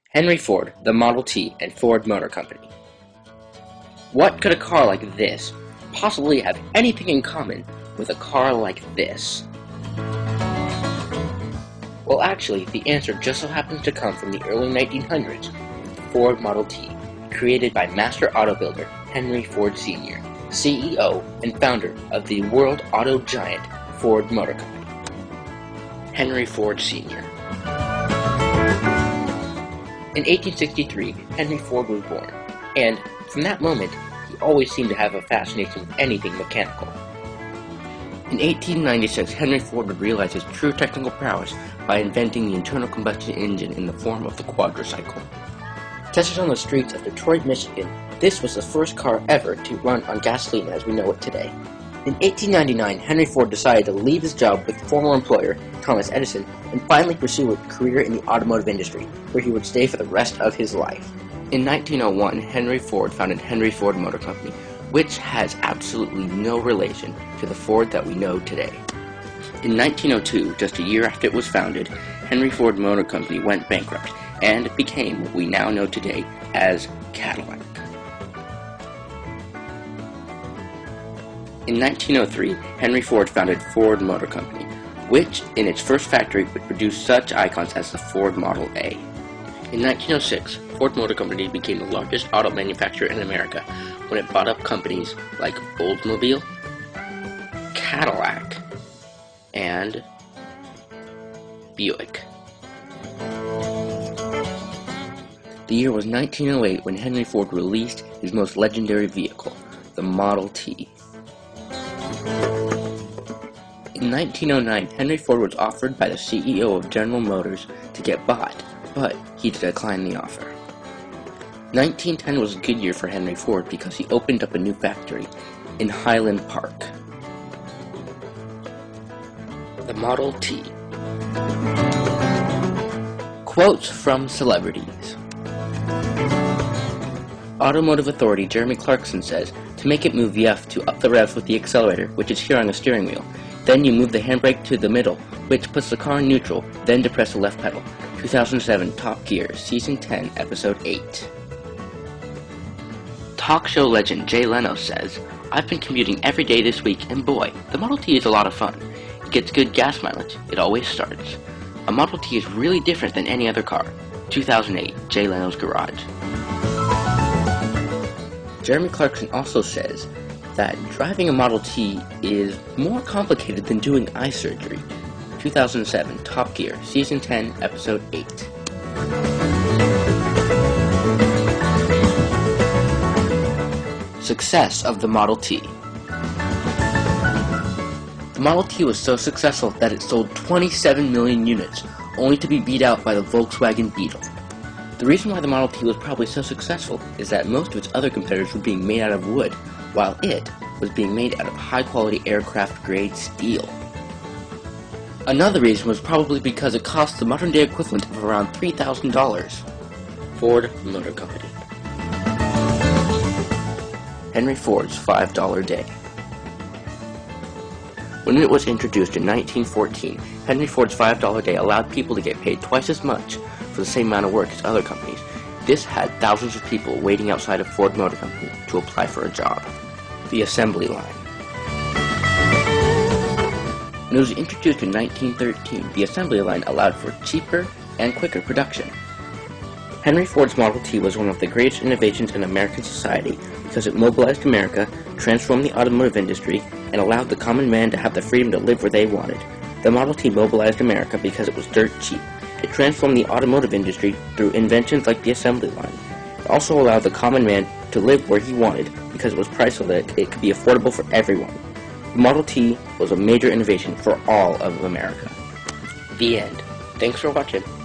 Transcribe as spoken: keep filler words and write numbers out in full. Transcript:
Henry Ford, the Model T, and Ford Motor Company. What could a car like this possibly have anything in common with a car like this? Well, actually, the answer just so happens to come from the early nineteen hundreds with the Ford Model T, created by master auto builder Henry Ford Senior, C E O and founder of the world auto giant Ford Motor Company. Henry Ford Senior In eighteen sixty-three, Henry Ford was born, and from that moment, he always seemed to have a fascination with anything mechanical. In eighteen ninety-six, Henry Ford would realize his true technical prowess by inventing the internal combustion engine in the form of the quadricycle. Tested on the streets of Detroit, Michigan, this was the first car ever to run on gasoline as we know it today. In eighteen ninety-nine, Henry Ford decided to leave his job with former employer, Thomas Edison, and finally pursue a career in the automotive industry, where he would stay for the rest of his life. In nineteen oh one, Henry Ford founded Henry Ford Motor Company, which has absolutely no relation to the Ford that we know today. In nineteen oh two, just a year after it was founded, Henry Ford Motor Company went bankrupt and became what we now know today as Cadillac. In nineteen oh three, Henry Ford founded Ford Motor Company, which in its first factory would produce such icons as the Ford Model A. In nineteen oh six, Ford Motor Company became the largest auto manufacturer in America when it bought up companies like Oldsmobile, Cadillac, and Buick. The year was nineteen oh eight when Henry Ford released his most legendary vehicle, the Model T. In nineteen oh nine, Henry Ford was offered by the C E O of General Motors to get bought, but he declined the offer. nineteen ten was a good year for Henry Ford because he opened up a new factory in Highland Park. The Model T. Quotes from celebrities. Automotive authority Jeremy Clarkson says, "To make it move, you have to up the revs with the accelerator, which is here on the steering wheel. Then you move the handbrake to the middle, which puts the car in neutral, then depress the left pedal." two thousand seven Top Gear, Season ten, Episode eight. Talk show legend Jay Leno says, "I've been commuting every day this week, and boy, the Model T is a lot of fun. It gets good gas mileage. It always starts. A Model T is really different than any other car." two thousand eight, Jay Leno's Garage. Jeremy Clarkson also says that driving a Model T is more complicated than doing eye surgery. two thousand seven Top Gear, Season ten, Episode eight. Success of the Model T. The Model T was so successful that it sold twenty-seven million units, only to be beat out by the Volkswagen Beetle. The reason why the Model T was probably so successful is that most of its other competitors were being made out of wood, while it was being made out of high-quality aircraft-grade steel. Another reason was probably because it cost the modern-day equivalent of around three thousand dollars. Ford Motor Company. Henry Ford's five dollar Day. When it was introduced in nineteen fourteen, Henry Ford's five dollar Day allowed people to get paid twice as much for the same amount of work as other companies. This had thousands of people waiting outside of Ford Motor Company to apply for a job. The assembly line. When it was introduced in nineteen thirteen, the assembly line allowed for cheaper and quicker production. Henry Ford's Model T was one of the greatest innovations in American society because it mobilized America, transformed the automotive industry, and allowed the common man to have the freedom to live where they wanted. The Model T mobilized America because it was dirt cheap. It transformed the automotive industry through inventions like the assembly line. It also allowed the common man to live where he wanted because it was priced so that it could be affordable for everyone. The Model T was a major innovation for all of America. The end. Thanks for watching.